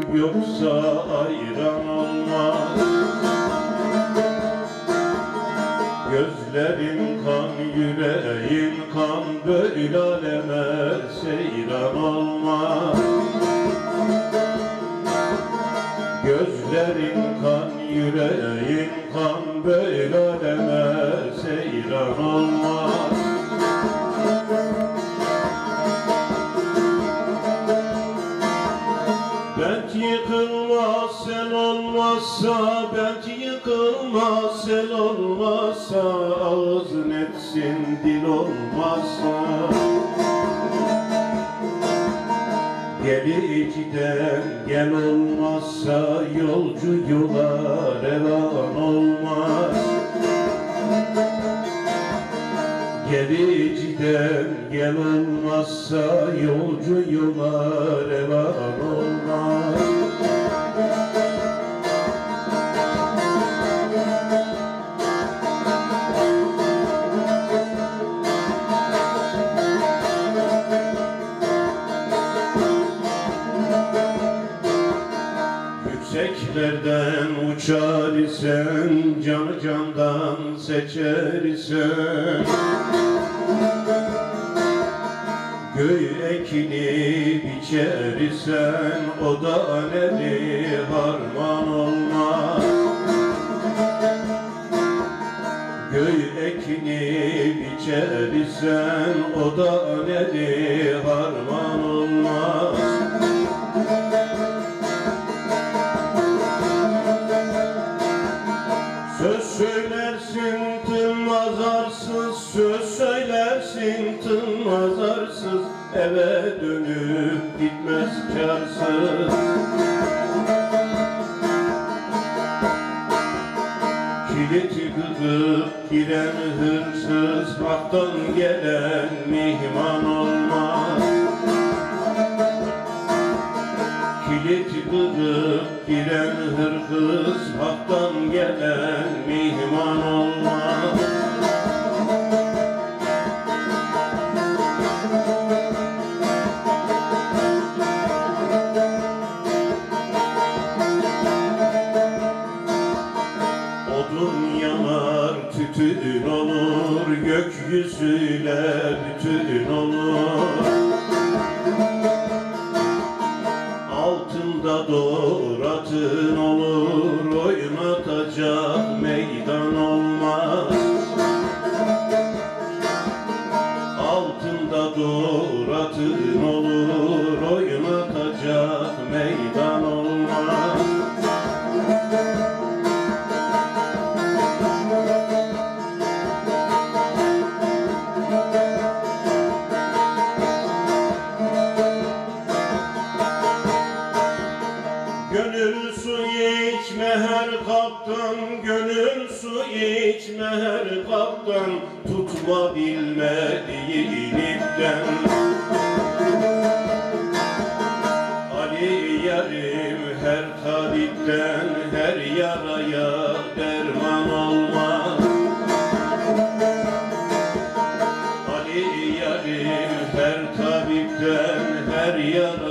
yoksa ayran olmaz. Gözlerin kan, yüreğin kan, böyle aleme seyran olmaz. Gözlerin kan, yüreğin kan, böyle aleme seyran olmaz. Bent yıkılmaz sen olmazsa, bent yıkılmaz sen olmazsa, ağzın etsin dil olmazsa. Gelici'den gel olmazsa, yolcu yola revan olmaz. Gelici'den gel olmazsa, yolcu yola revan olmaz. Yükseklerden uçar isen, canı candan seçer isen, göğü ekini biçer isen, o da neli harman olmaz. Göğü ekini biçer isen, o da neli harman olmaz. Söz söylersin tınmaz arsız, söz söylersin tınmaz arsız, eve dönüp gitmez kârsız. Kiliti kırıp giren hırsız, haktan gelen mihman olmaz. Kiliti kırıp giren hırsız, haktan gelen mihman olmaz. Odun yanar, tütün olur, gökyüzüyle bütün olur. Altında doğratın olur, oynatacak meydan olmaz. Altında doğratın olur, oynatacak meydan olmaz. Gönül su içme her kaptan, gönül su içme her kaptan, tutma bilmediğin ipten. Ali yarim her tabipten, her yaraya derman olmaz. Ali yarim her tabipten, her yaraya